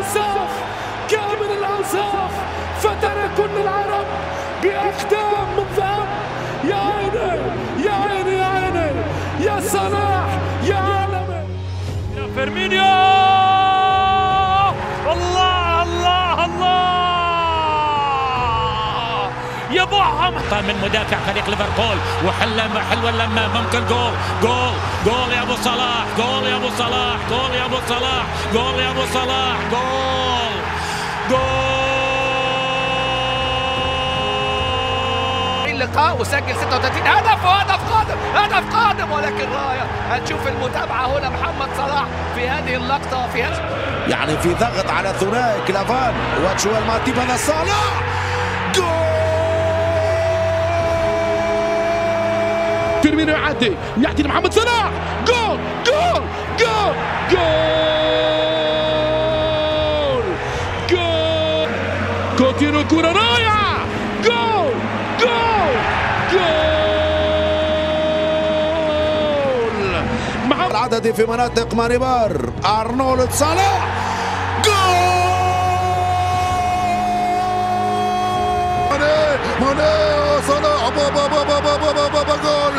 أوصاف كامل الأوصاف، فترى كل العرب بأقدام من ذهب. يا عيني يا عيني يا عيني يا صلاح يا عالمي يا فيرمينيو. الله الله الله يا بوعهم من مدافع فريق ليفربول، حلوه اللمه، ممكن جول جول جول يا ابو صلاح، جول يا ابو صلاح، جول يا ابو صلاح، جول يا ابو صلاح، جول جول. اللقاء وسجل 36 هدف، وهدف قادم، هدف قادم، ولكن رايه هنشوف المتابعه هنا محمد صلاح في هذه اللقطه، في هذا يعني في ضغط على ثنائي كلافان وتشوال ماتيب. هذا صلاح جول. فيرمينيو يعدي لمحمد صلاح، جول جول جول جول جول. كوتينو كرة رائعة، جول جول جول. العددي في مناطق مانيبار، أرنولد صلاح جول. ماني صلاح بابا جول.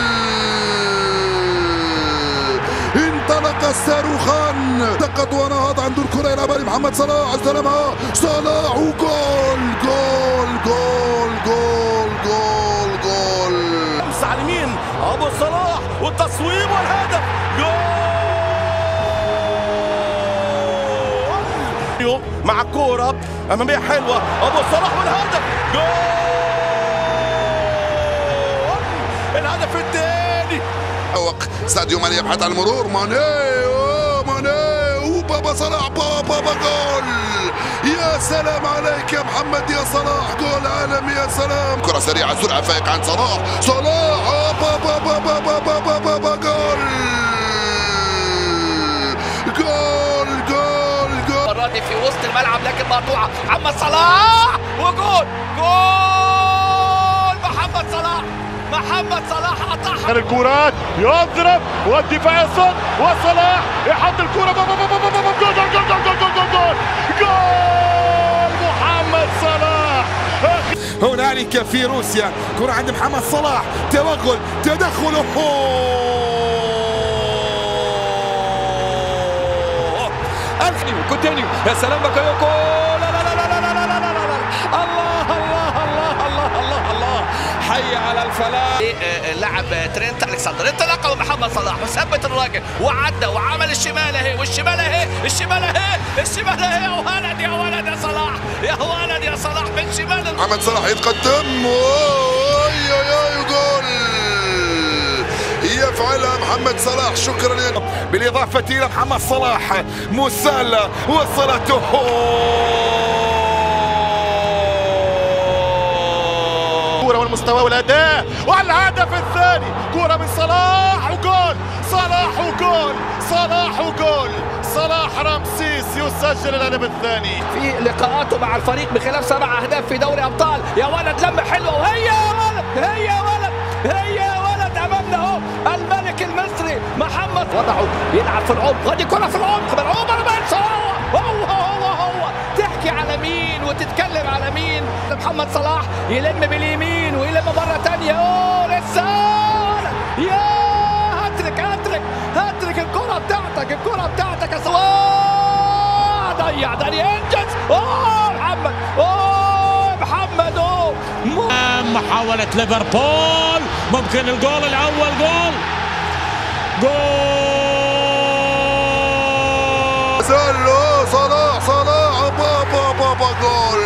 انطلق الصاروخان، دقت ونهض عنده الكرة يلعبها لمحمد صلاح، استلمها صلاح وجول جول جول جول جول جول. لمس على اليمين ابو صلاح والتصويب والهدف، جول مع كورة أمامية حلوة، أبو صلاح والهدف، جول. الهدف الثاني. ساديو ماني يبحث عن المرور، ماني وبابا صلاح بابا جول. يا سلام عليك يا محمد يا صلاح، جول عالمي يا سلام. كرة سريعة، سرعة فائق عن صلاح، صلاح بابا جول جول جول جول. المره دي في وسط الملعب لكن مقطوعه، محمد صلاح وجول، جول محمد صلاح، محمد صلاح قطعها. الكرات يضرب والدفاع يصد وصلاح يحط الكرة، جول جول جول جول جول جول جول جول محمد صلاح. هنالك في روسيا كرة عند محمد صلاح، توغل تدخله، كوتينيو يا سلام بكايوكو، لا لا لا لا لا لا لا لا لا، الله الله الله الله الله الله، حي على الفلاح. لعب ترينت الكسندر، انطلق محمد صلاح وثبت الراجل وعدى وعمل الشمال اهي، والشمال اهي، الشمال اهي، الشمال اهي، يا ولد يا ولد يا صلاح، يا ولد يا صلاح من شمال. محمد صلاح يتقدم، جول يفعلها محمد صلاح. شكرا لك. بالإضافة إلى محمد صلاح، مسالة وصلته الكرة والمستوى والأداء والهدف الثاني، كرة من صلاح وجول، صلاح وجول، صلاح وجول، صلاح رمسيس يسجل الهدف الثاني في لقاءاته مع الفريق بخلاف 7 أهداف في دوري أبطال. يا ولد لمة حلوة، وهي يا ولد، هي يا ولد، هي يا ولد، أمامنا أهو الملك المصري محمد، وضعه يلعب في العمق، هذه كرة في العمق من عمر بنسى، هو تحكي على مين وتتكلم على مين. محمد صلاح يلم باليمين ويلم مرة تانية، أوه لسه، يا هاتريك الكرة بتاعتك يا صلاح، ضيع داني انجز، محمد محاولة ليفربول، ممكن الجول الأول، جول صلاح بابا جول.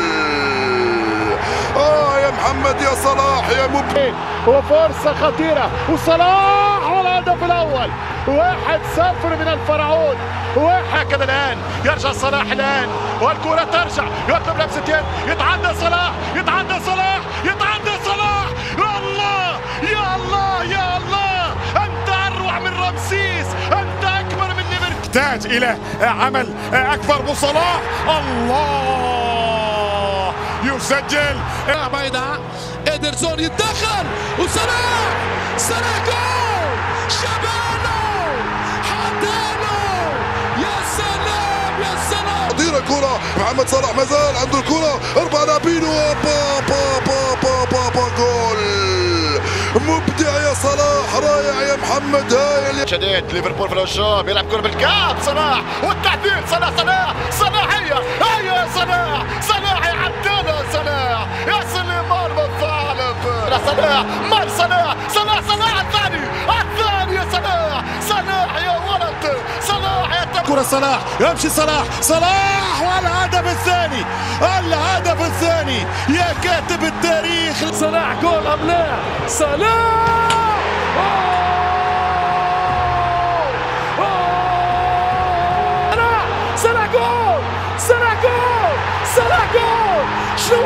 يا محمد يا صلاح يا مبين، وفرصة خطيرة وصلاح والهدف الأول، 1-0 من الفرعون. وهكذا الآن يرجع صلاح الآن والكرة ترجع، يطلب لمسة يد، يتعدى صلاح، الله يا الله يا الله، أنت أروع من رمسيس، أنت أكبر من نمر. يحتاج إلى عمل أكبر بصلاح، الله يسجل. بيضاء إيدرسون يتدخل وصلاح، جول، شبانه حطانه، يا سلام يا سلام. محمد صلاح مازال عنده الكرة 4 لاعبين جول مبدع يا صلاح رائع يا محمد هايل شديد ليفربول في الهجوم يلعب كرة بالكاب صلاح والتعديل صلاح هي يا صلاح يا عبدالله صلاح يا سليمان بالثالث يا صلاح مال صلاح الثاني يا صلاح يا ولد صلاح يا كرة صلاح يمشي صلاح والهدف الثاني يا كاتب التاريخ. صلاح جول أم لا؟ صلاح صلاح جول شنو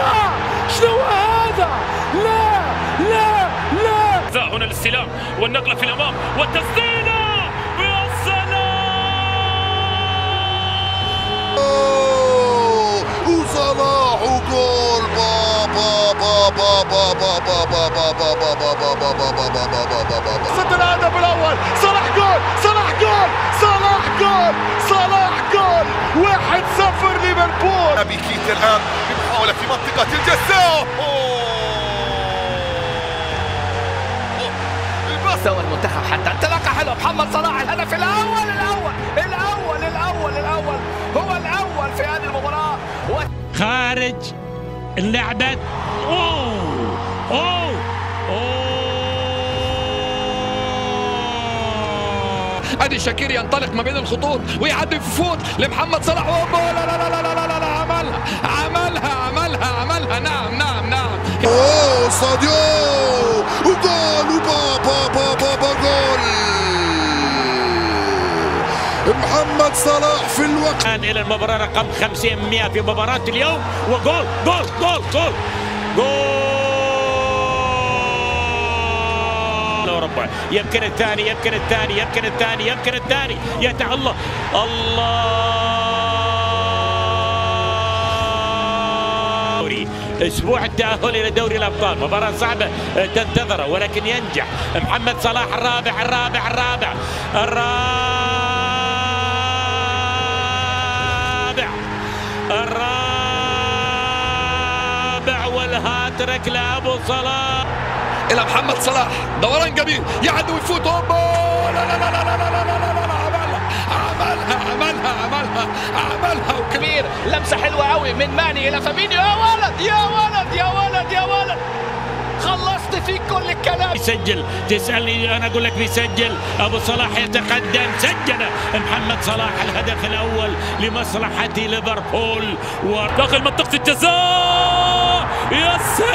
هذا لا هنا الاستلام والنقلة في الأمام والتسديدة يا وصلاح وجول صد الهدف الأول صلاح جول 1-0 ليفربول. أبي كيتا الآن بمحاولة في منطقة الجزاء مستوى المنتخب حتى انطلاقه حلوه محمد صلاح الهدف الاول هو الاول في هذه المباراه خارج اللعبة. ادي شاكير ينطلق ما بين الخطوط ويعدي يفوت لمحمد صلاح لا عملها نعم ساديو وجول جول محمد صلاح في الوقت الآن إلى المباراة رقم 50 في مباراة اليوم وجول أوروبا. يمكن الثاني يا الله اسبوع التأهل الى دوري الابطال، مباراة صعبة تنتظره ولكن ينجح محمد صلاح الرابع والهاتريك لابو صلاح الى محمد صلاح دوران جميل يعدي ويفوت لا عملها وكبير لمسه حلوه قوي من ماني الى فابينيو يا ولد خلصت فيك كل الكلام. يسجل تسألني أنا أقول لك بيسجل أبو صلاح يتقدم سجل محمد صلاح الهدف الأول لمصلحة ليفربول وداخل منطقة الجزاء يا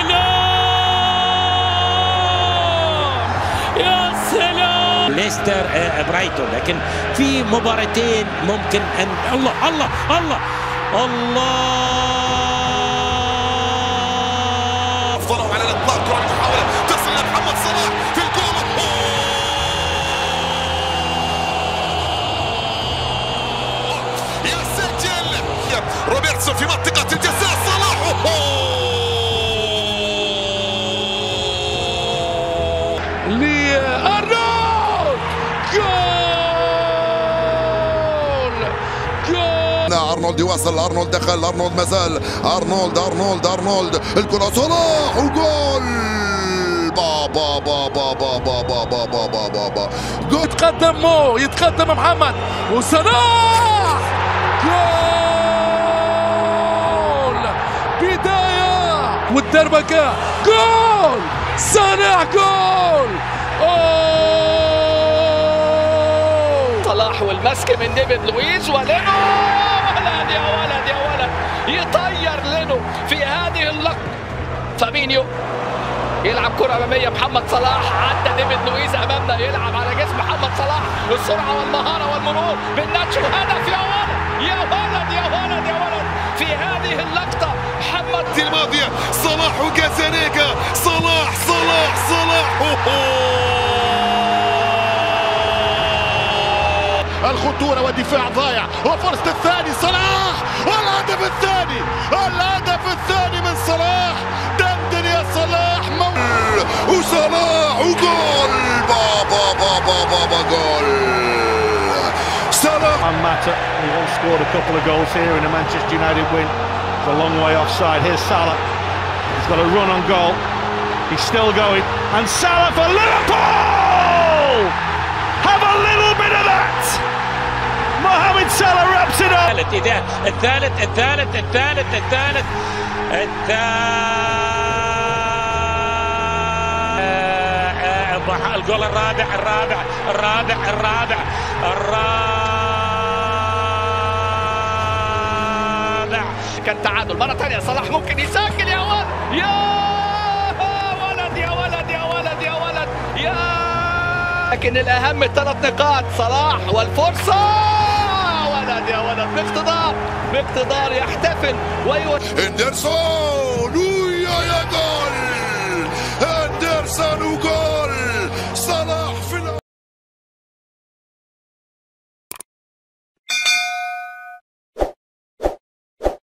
سلام ليستر برايتون. لكن في مباراتين ممكن أن الله افضلوا على الاطلاق. كرة محاولة تصل لمحمد صلاح في الجول يسجل روبرتسون في منطقة الجزاء صلاح لأرنولد جول ارنولد يواصل ارنولد دخل ارنولد مازال ارنولد الكرة صلاح وجول جول يتقدم محمد وصلاح جول بداية والدربكة جول صلاح جول صلاح والمسك من ديفيد لويز ولينو يا ولد يطير لينو في هذه اللقطة. فابينيو يلعب كرة أمامية محمد صلاح عدى ديفيد لويز أمامنا يلعب على جسم محمد صلاح السرعة والمهارة والمرور بالناتشو هدف يا ولد في هذه اللقطة محمد الماضية صلاح وكازانيكا صلاح الخطورة والدفاع ضايع وفرصة الثاني صلاح والهدف الثاني من صلاح دندن يا صلاح وصلاح وجول جول صلاح Juan Mata. He once scored a couple of goals here in a Manchester United win. It's a long way offside. Here's Salah. He's got a run on goal. He's still going. And Salah for Liverpool! Have a little bit of that! Mohamed Salah wraps it up. الثالث الجول الرابع كان تعادل مرة ثانية. صلاح ممكن يسجل. يا ولد يا ولد يا ولد يا ولد يا ولد يا، لكن الأهم 3 نقاط. صلاح والفرصة. ولد يا ولد باقتدار يحتفل هندرسون